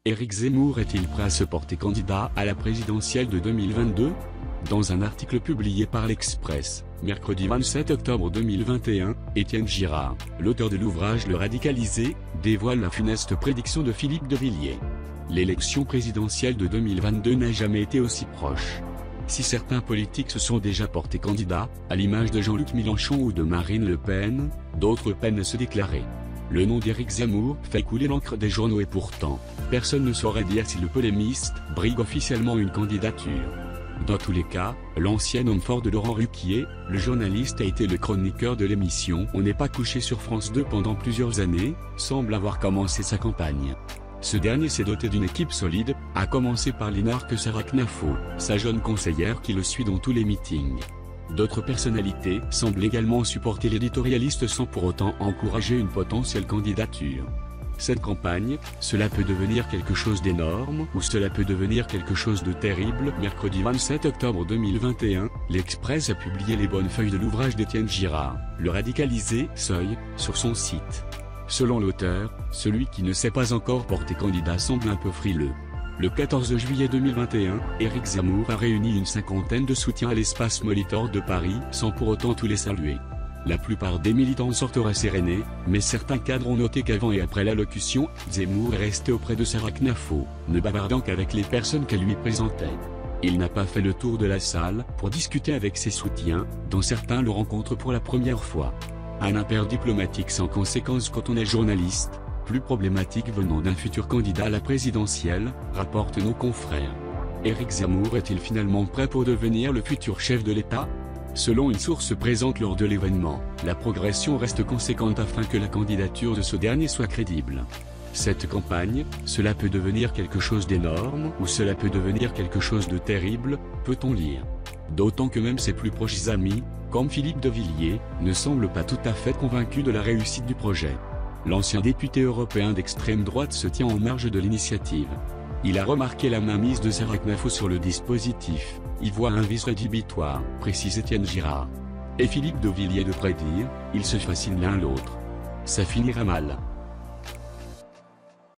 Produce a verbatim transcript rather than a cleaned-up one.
Éric Zemmour est-il prêt à se porter candidat à la présidentielle de deux mille vingt-deux? Dans un article publié par l'Express, mercredi vingt-sept octobre deux mille vingt et un, Étienne Girard, l'auteur de l'ouvrage Le Radicalisé, dévoile la funeste prédiction de Philippe de Villiers. L'élection présidentielle de deux mille vingt-deux n'a jamais été aussi proche. Si certains politiques se sont déjà portés candidats, à l'image de Jean-Luc Mélenchon ou de Marine Le Pen, d'autres peinent à se déclarer. Le nom d'Éric Zemmour fait couler l'encre des journaux et pourtant, personne ne saurait dire si le polémiste brigue officiellement une candidature. Dans tous les cas, l'ancien homme fort de Laurent Ruquier, le journaliste a été le chroniqueur de l'émission On n'est pas couché sur France deux pendant plusieurs années, semble avoir commencé sa campagne. Ce dernier s'est doté d'une équipe solide, à commencer par l'énarque Sarah Knafo, sa jeune conseillère qui le suit dans tous les meetings. D'autres personnalités semblent également supporter l'éditorialiste sans pour autant encourager une potentielle candidature. Cette campagne, cela peut devenir quelque chose d'énorme ou cela peut devenir quelque chose de terrible. Mercredi vingt-sept octobre deux mille vingt et un, l'Express a publié les bonnes feuilles de l'ouvrage d'Étienne Girard, Le Radicalisé, Seuil, sur son site. Selon l'auteur, celui qui ne s'est pas encore porté candidat semble un peu frileux. Le quatorze juillet deux mille vingt et un, Éric Zemmour a réuni une cinquantaine de soutiens à l'espace Molitor de Paris, sans pour autant tous les saluer. La plupart des militants sortent rassérénés, mais certains cadres ont noté qu'avant et après l'allocution, Zemmour est resté auprès de Sarah Knafo, ne bavardant qu'avec les personnes qu'elle lui présentait. Il n'a pas fait le tour de la salle pour discuter avec ses soutiens, dont certains le rencontrent pour la première fois. Un impair diplomatique sans conséquence quand on est journaliste, plus problématique venant d'un futur candidat à la présidentielle, rapportent nos confrères. Éric Zemmour est-il finalement prêt pour devenir le futur chef de l'État? Selon une source présente lors de l'événement, la progression reste conséquente afin que la candidature de ce dernier soit crédible. Cette campagne, cela peut devenir quelque chose d'énorme ou cela peut devenir quelque chose de terrible, peut-on lire. D'autant que même ses plus proches amis, comme Philippe de Villiers, ne semblent pas tout à fait convaincus de la réussite du projet. L'ancien député européen d'extrême droite se tient en marge de l'initiative. Il a remarqué la mainmise de Sarah Knafo sur le dispositif, y voit un vice rédhibitoire, précise Étienne Girard. Et Philippe de Villiers de prédire, ils se fascinent l'un l'autre. Ça finira mal.